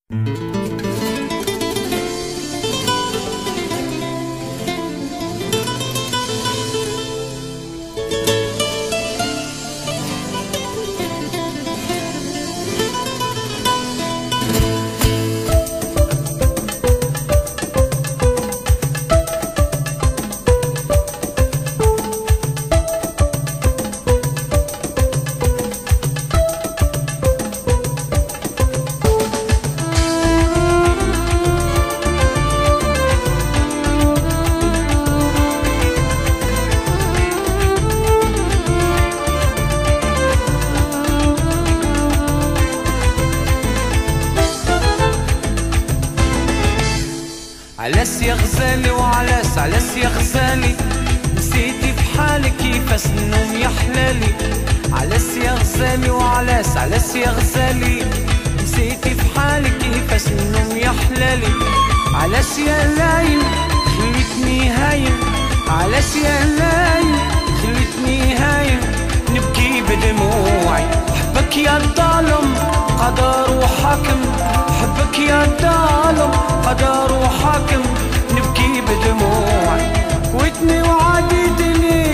علاس يا غزالي وعلاس علاس يا غزالي، نسيتي في حالك كيفاش النوم يا حلالي. علاس يا غزالي وعلاس علاس يا غزالي، نسيتي في حالك كيفاش النوم يا حلالي. علاس يا لايل خليتني هايم، علاس يا لايل خليتني هايم، نبكي بدموعي. حبك يا ظالم قدر وحاكم، حبك يا ظالم قدر وحاكم، نبكي بدموعي. كويتني وعاديتني،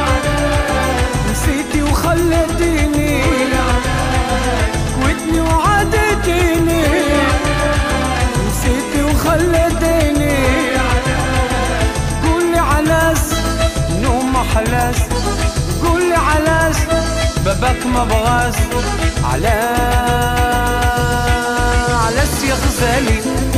نسيتي وخليتيني. كويتني وعاديتني، نسيتي وخليتيني. قولي علاس نوم محلاس، قولي علاس باباك ما بغاس. علاس يا غزالي.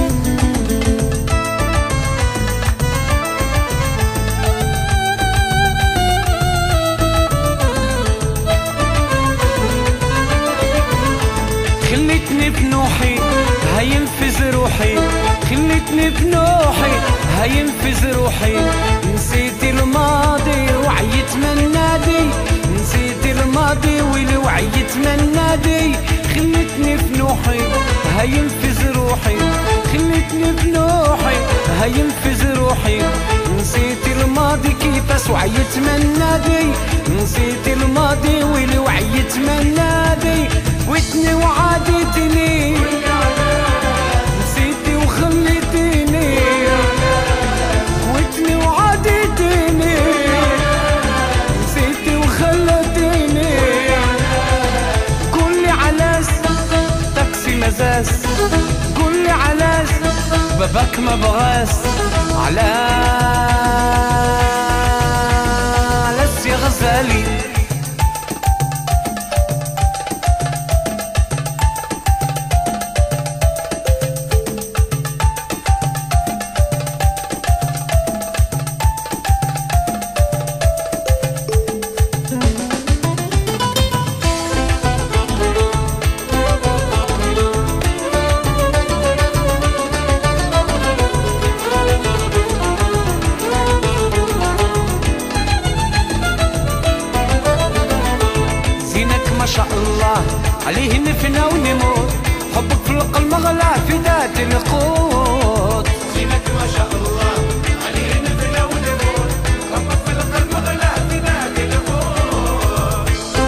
خليتني بنوحي هينفذ روحي، خليتني بنوحي هينفذ روحي. نسيت الماضي وعيت من نادي، نسيت الماضي والوعيت من نادي. خليتني بنوحي هينفذ روحي، خليتني بنوحي هينفذ روحي. نسيت الماضي كيفاش وعيت من نادي، نسيت الماضي والوعيت من نادي. كويتني وعاديتني، نسيتي وخليتيني. كويتني وعاديتني، نسيتي وخليتيني. قولي علاس تاكسي مزاز، قولي علاس باباك ما بغاس. علاس يا غزالي. ما شاء الله عليه نفنى ونموت، حبك في القلب مغلى في ذات القوت. زينك ما شاء الله عليه نفنى ونموت، حبك في القلب مغلى في ذات القوت.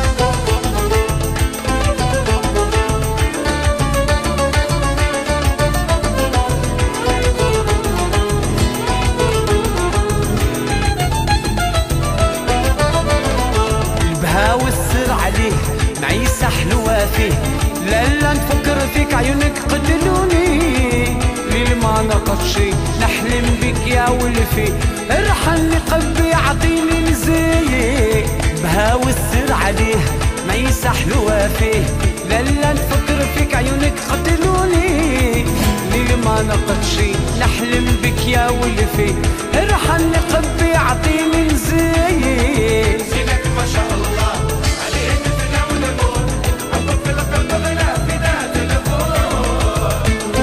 البها والسر عليه معيسة حلوة فيه، لا نفكر فيك عيونك قتلوني. ليل ما نقفشي نحلم بك يا ولفي، ارحلني قلبي عطيني نزيه. بها والسر عليه معيسة حلوة فيه، لا نفكر فيك عيونك قتلوني. ليل ما نقفشي نحلم بك يا ولفي، ارحلني قلبي عطيني نزيه. زينك ما شاء الله عليه نفنى ونموت، حبك في القلب مغلى في ذات القوت.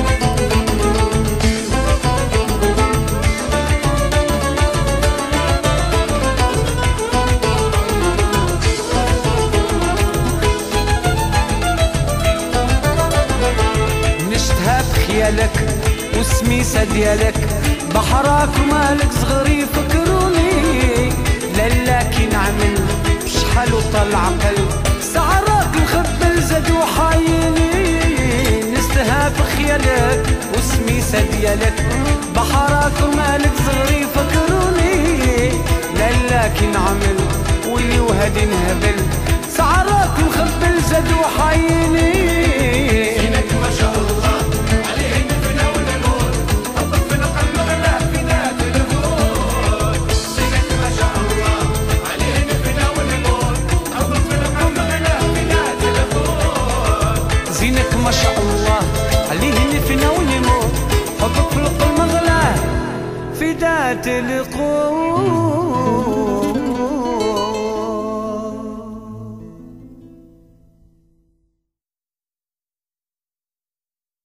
نشتها بخيالك والسميسة ديالك، بحراك ومالك صغري فكروني. لا كي نعمل بشحال وطلع عقل، سعراك مخبل زاد وحايني. نشتها بخيالك خيالك وسميسة ديالك بحرك ومالك صغري فكروني لا كي نعمل ولي وهادي نهبل سعرك مخبل زاد وحيني زينك ما شاء الله عليه نفنا ونموت حبك في القلب غلا فينا تلفون زينك ما شاء الله عليه نفنا ونموت حبك في القلب غلا فينا تلفون زينك ما شاء الله عليه نفنا ونموت حبك في القلب غلا في ذات القوة